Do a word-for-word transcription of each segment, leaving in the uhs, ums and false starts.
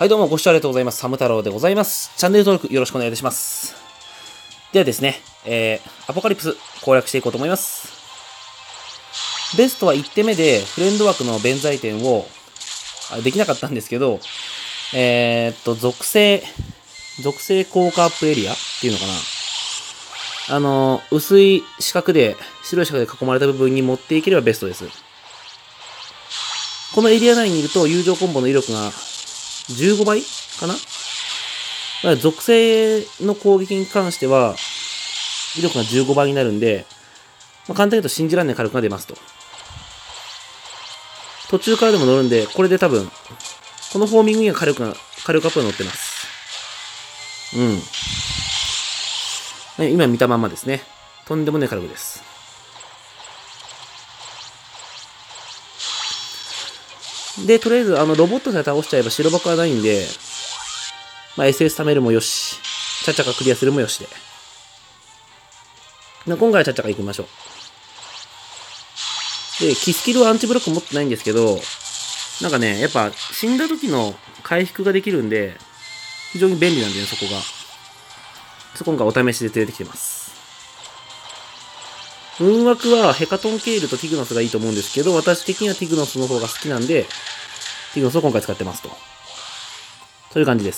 はい、どうもご視聴ありがとうございます。サム太郎でございます。チャンネル登録よろしくお願いいたします。ではですね、えー、アポカリプス攻略していこうと思います。ベストはいってんめでフレンド枠の弁財天をあできなかったんですけど、えー、っと、属性、属性効果アップエリアっていうのかな。あの、薄い四角で、白い四角で囲まれた部分に持っていければベストです。このエリア内にいると友情コンボの威力がじゅうごばいかな。だから属性の攻撃に関しては、威力がじゅうごばいになるんで、まあ、簡単に言うと信じられない火力が出ますと。途中からでも乗るんで、これで多分、このフォーミングには火力が、火力アップが乗ってます。うん。今見たまんまですね。とんでもない火力です。で、とりあえず、あの、ロボットさえ倒しちゃえば白箱はないんで、まあ、エスエス 貯めるもよし、チャチャカクリアするもよしで。今回はチャチャカ行きましょう。で、キスキルはアンチブロック持ってないんですけど、なんかね、やっぱ死んだ時の回復ができるんで、非常に便利なんでね、そこが。そこがお試しで連れてきてます。運枠はヘカトンケイルとティグノスがいいと思うんですけど、私的にはティグノスの方が好きなんで、ティグノスを今回使ってますと。そういう感じです。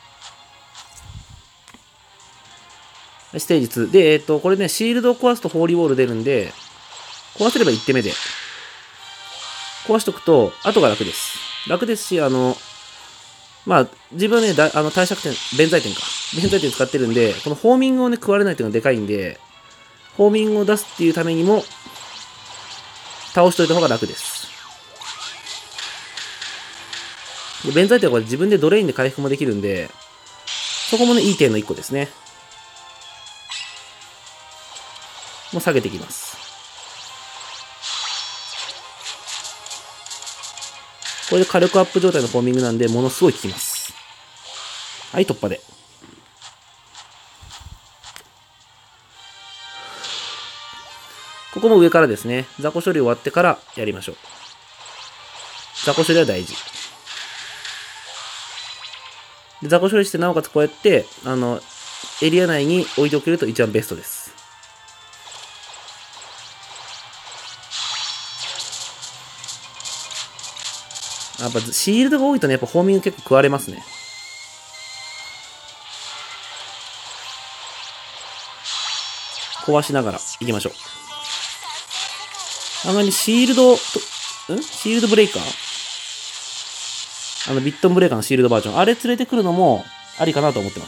ステージに。で、えっと、これね、シールドを壊すとホーリーウォール出るんで、壊せればいってんめで。壊しとくと、後が楽です。楽ですし、あの、まあ、自分はね、だあの、対策点、弁財天か。弁財天使ってるんで、このフォーミングをね、食われないっていうのがでかいんで、フォーミングを出すっていうためにも、倒しといた方が楽です。で、弁財天はこれ自分でドレインで回復もできるんで、そこもね、いい点のいっこですね。もう下げていきます。これで火力アップ状態のフォーミングなんで、ものすごい効きます。はい、突破で。ここも上からですね。雑魚処理終わってからやりましょう。雑魚処理は大事。で雑魚処理して、なおかつこうやって、あの、エリア内に置いておけると一番ベストです。やっぱシールドが多いとね、やっぱフォーミング結構食われますね。壊しながら行きましょう。あまりシールドと、んシールドブレイカーあの、ビットンブレーカーのシールドバージョン。あれ連れてくるのもありかなと思ってます。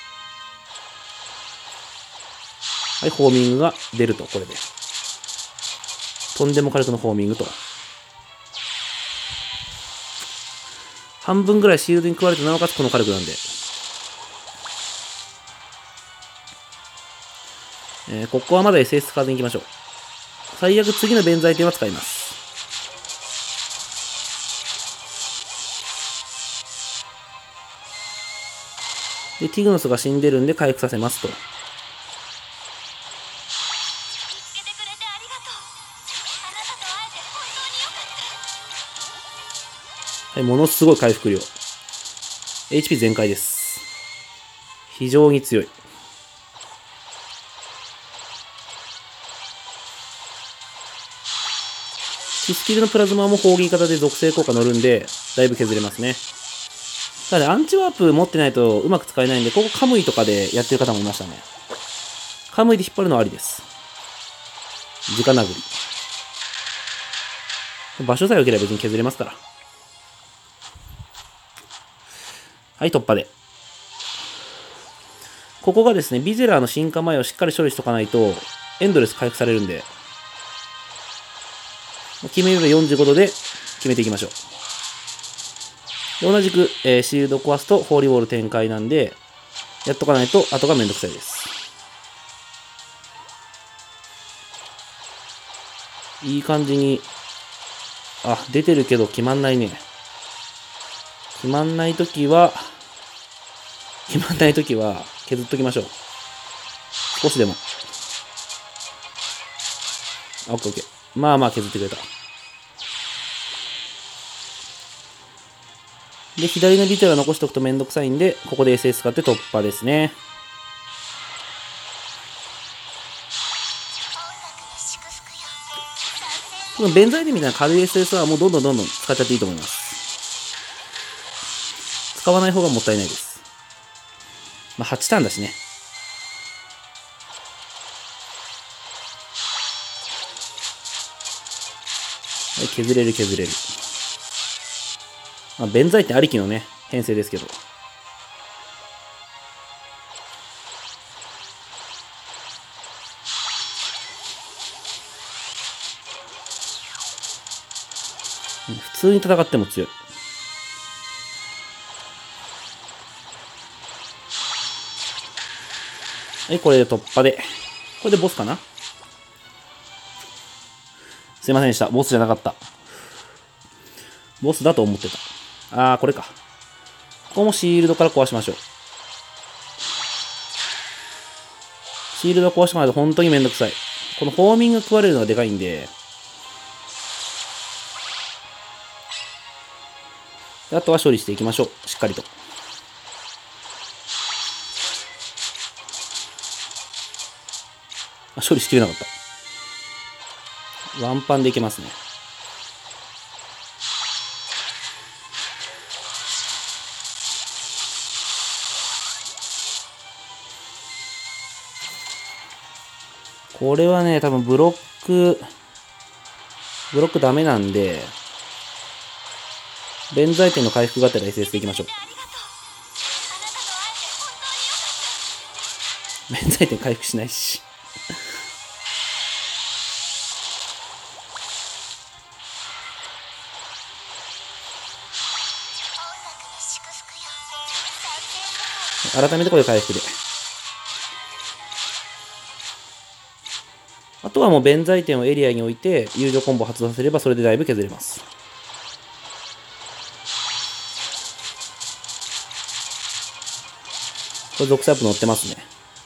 はい、フォーミングが出ると、これで。とんでも火力のフォーミングと。半分ぐらいシールドに食われて、なおかつこの火力なんで。えー、ここはまだ エスエス 使わずに行きましょう。最悪次の弁財天は使います。で、ティグノスが死んでるんで回復させますと。はい、ものすごい回復量。エイチピー 全開です。非常に強い。キスキルのプラズマも砲撃型で属性効果乗るんで、だいぶ削れますね。ただ、アンチワープ持ってないとうまく使えないんで、ここカムイとかでやってる方もいましたね。カムイで引っ張るのはありです。直殴り。場所さえ良ければ別に削れますから。はい、突破で。ここがですね、ビゼラーの進化前をしっかり処理しとかないと、エンドレス回復されるんで、決めればよんじゅうごどで決めていきましょう。で同じく、えー、シールド壊すとホーリーウォール展開なんで、やっとかないと後がめんどくさいです。いい感じに、あ、出てるけど決まんないね。決まんないときは、決まんないときは削っときましょう。少しでも。あ、オッケーオッケー。まあまあ削ってくれた。 で、左のビテラ残しておくとめんどくさいんで、ここで エスエス 使って突破ですね。この弁財天みたいな軽い エスエス はもうどんどんどんどん使っちゃっていいと思います。使わない方がもったいないです。まあ、はちターンだしね。はい、削れる削れる。まあ、弁財天ありきのね、編成ですけど。普通に戦っても強い。はい、これで突破で。これでボスかな？すいませんでした。ボスじゃなかった。ボスだと思ってた。あー、これか。ここもシールドから壊しましょう。シールド壊してもらうと本当にめんどくさい。このフォーミング食われるのがでかいんで。あとは処理していきましょう。しっかりと。あ、処理しきれなかった。ワンパンでいけますね。これはね、多分ブロック、ブロックダメなんで、弁財天の回復がてら エスエス でいきましょう。弁財天回復しないし。改めてこれ回復で。あとはもう弁財天をエリアに置いて、友情コンボ発動させればそれでだいぶ削れます。これ属性アップ乗ってますね。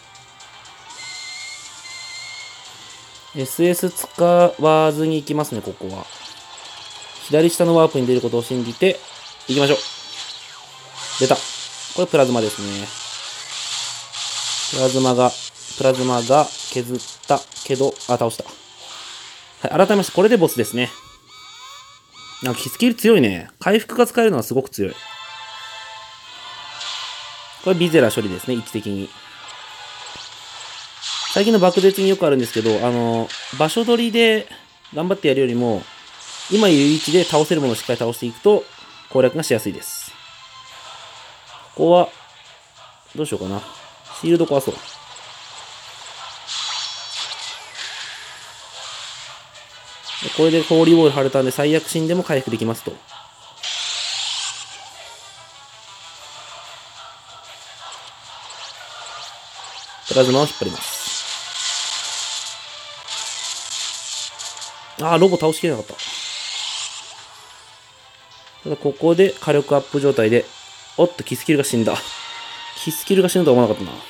エスエス 使わずに行きますね、ここは。左下のワープに出ることを信じて、行きましょう。出た。これプラズマですね。プラズマが、プラズマが削ったけど、あ、倒した。はい、改めまして、これでボスですね。なんか、スキル強いね。回復が使えるのはすごく強い。これビゼラ処理ですね、位置的に。最近の爆絶によくあるんですけど、あの、場所取りで頑張ってやるよりも、今いる位置で倒せるものをしっかり倒していくと、攻略がしやすいです。ここは、どうしようかな。シールド壊そう。これでホーリーボール貼れたんで、最悪死んでも回復できますと。プラズマを引っ張ります。ああ、ロボ倒しきれなかった。ただ、ここで火力アップ状態で、おっと、キスキルが死んだ。キスキルが死ぬとは思わなかったな。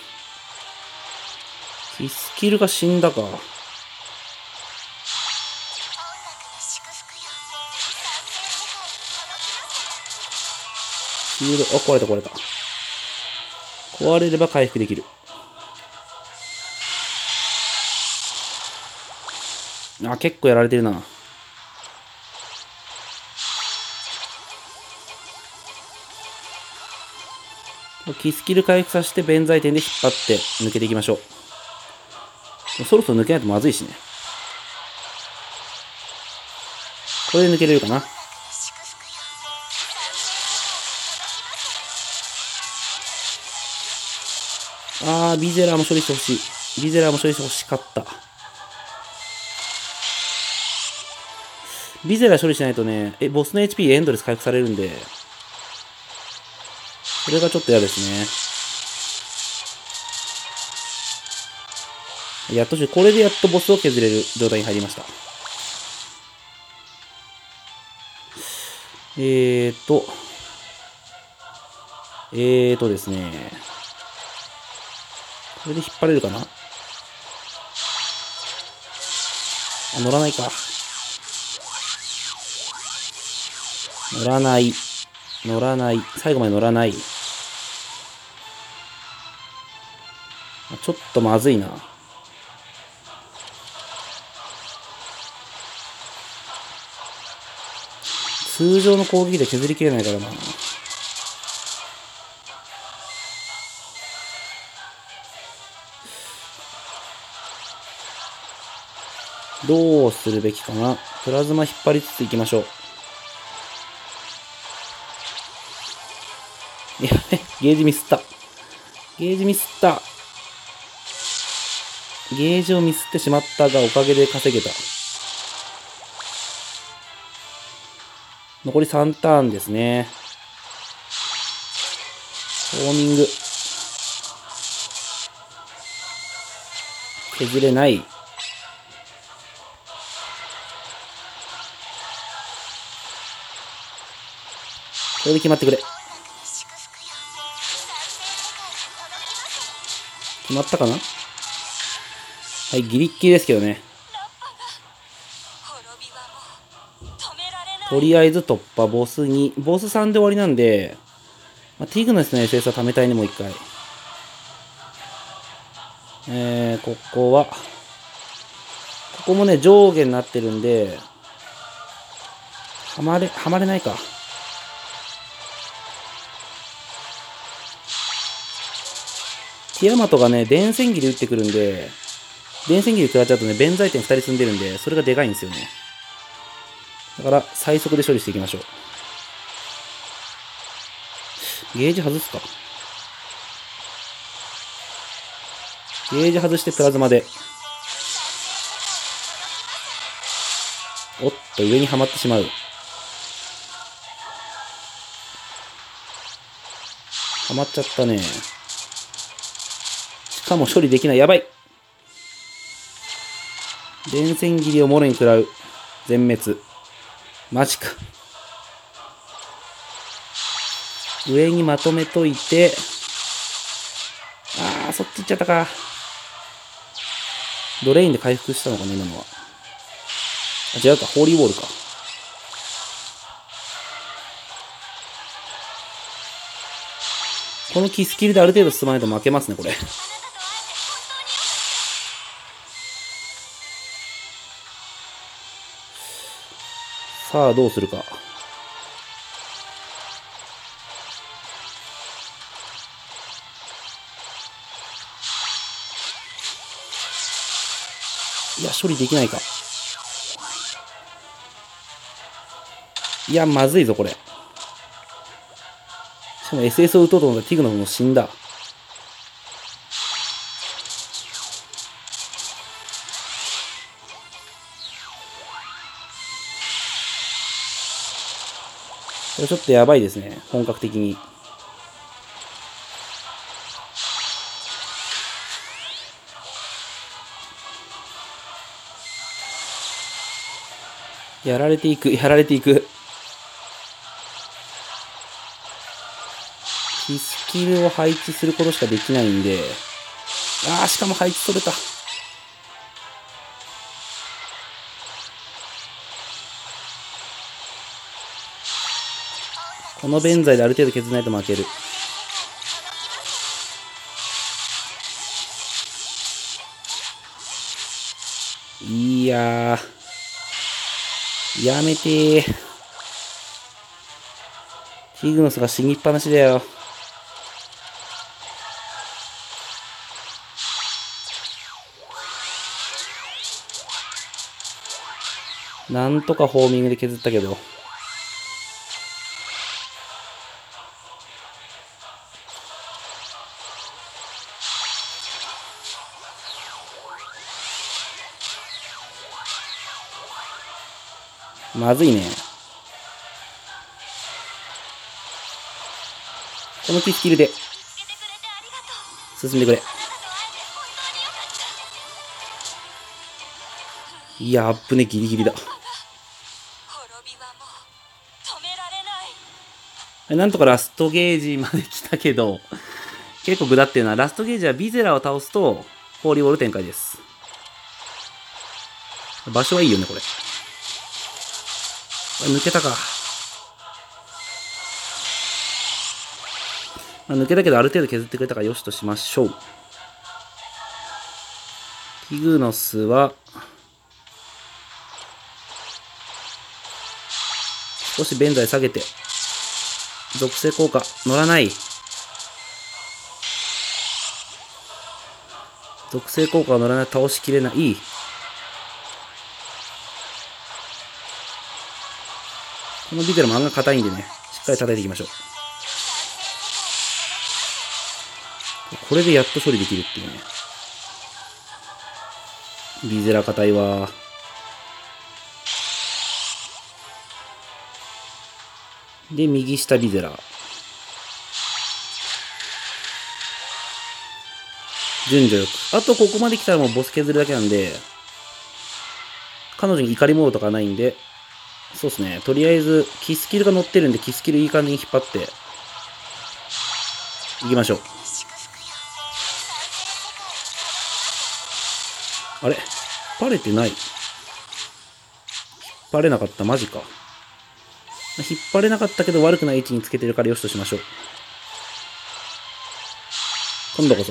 キスキルが死んだか。シールド、あ、壊れた壊れた。壊れれば回復できる。あ、結構やられてるな。キスキル回復させて弁財天で引っ張って抜けていきましょう。そろそろ抜けないとまずいしね。これで抜けれるかな。あー、ビゼラーも処理してほしい。ビゼラーも処理してほしかった。ビゼラー処理しないとね、え、ボスの エイチピー エンドレス回復されるんで、それがちょっと嫌ですね。やっとし、これでやっとボスを削れる状態に入りました。えーと、えーとですね、これで引っ張れるかな。あ、乗らないか。乗らない。 乗らない。最後まで乗らない。ちょっとまずいな。通常の攻撃で削りきれないからな。どうするべきかな。プラズマ引っ張りつついきましょう。やべ、ゲージミスった。ゲージミスった。ゲージをミスってしまったが、おかげで稼げた。残りさんターンですね。ホーミング。削れない。これで決まってくれ。決まったかな。はい、ギリッギリですけどね。とりあえず突破、ボスに、ボスさんで終わりなんで、まあ、ティグナスの エスエス は貯めたいね、もう一回。えー、ここは、ここもね、上下になってるんで、はまれ、はまれないか。ティアマトがね、電線切り打ってくるんで、電線切り食らっちゃうとね、弁財天ふたり積んでるんで、それがでかいんですよね。だから、最速で処理していきましょう。ゲージ外すか。ゲージ外してプラズマで。おっと、上にはまってしまう。はまっちゃったね。しかも処理できない。やばい。電線切りをもろに食らう。全滅。マジか。上にまとめといて、あー、そっち行っちゃったか。ドレインで回復したのかな、今のは。あ、違うか、ホーリーウォールか。このキスキルである程度進まないと負けますね、これ。さあ、どうするか。いや、処理できないか。いや、まずいぞ、これ。しかも エスエス を撃とうと思ったらティグノも死んだ。これちょっとやばいですね、本格的に。やられていく、やられていく。キスキルを配置することしかできないんで。ああ、しかも配置取れた。この弁財である程度削らないと負ける。いやー。やめてー。ティグノスが死にっぱなしだよ。なんとかホーミングで削ったけど。まずいね。このキスキルで進んでくれ。いや、アップね、ギリギリだ。なんとかラストゲージまで来たけど、結構グダってるな。ラストゲージはビゼラを倒すと、ホーリーウォール展開です。場所はいいよね、これ。抜けたか。 まあ、抜けたけどある程度削ってくれたからよしとしましょう。ティグノスは、少し弁財下げて、属性効果乗らない。属性効果が乗らない、倒しきれない。このビデラも案外硬いんでね、しっかり叩いていきましょう。これでやっと処理できるっていうね。ビゼラ硬いわ。で、右下ビゼラ。順序よく。あとここまで来たらもうボス削るだけなんで、彼女に怒りモードとかないんで、そうですね。とりあえず、キスキルが乗ってるんで、キスキルいい感じに引っ張って、いきましょう。あれ引っ張れてない。引っ張れなかった。マジか。引っ張れなかったけど悪くない位置につけてるからよしとしましょう。今度こそ。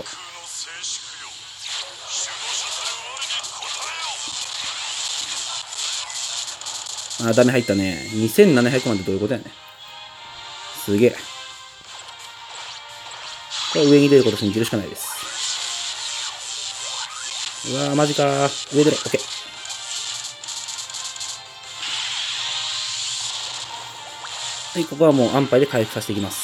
あ、ダメ入ったね。にせんななひゃくまんってどういうことやね。すげえ。これ上に出ること信じるしかないです。うわー、マジかー。上出ろ。オッケー。はい、ここはもう安牌で回復させていきます。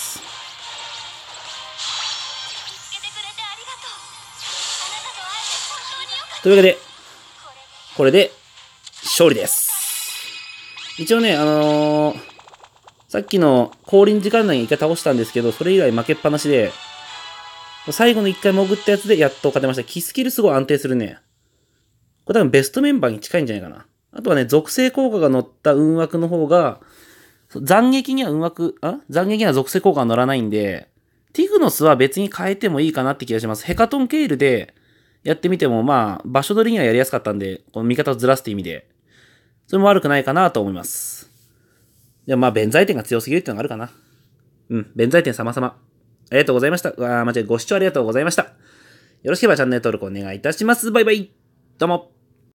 というわけで、これで勝利です。一応ね、あのー、さっきの降臨時間内に一回倒したんですけど、それ以来負けっぱなしで、最後の一回潜ったやつでやっと勝てました。キスキルすごい安定するね。これ多分ベストメンバーに近いんじゃないかな。あとはね、属性効果が乗った運枠の方が、斬撃には運枠、あ斬撃には属性効果が乗らないんで、ティグノスは別に変えてもいいかなって気がします。ヘカトンケールでやってみても、まあ、場所取りにはやりやすかったんで、この味方をずらすって意味で、それも悪くないかなと思います。じゃあまあ、弁財天が強すぎるっていうのがあるかな。うん、弁財天様々。ありがとうございました。あ、間違え、ご視聴ありがとうございました。よろしければチャンネル登録お願いいたします。バイバイ。どうも。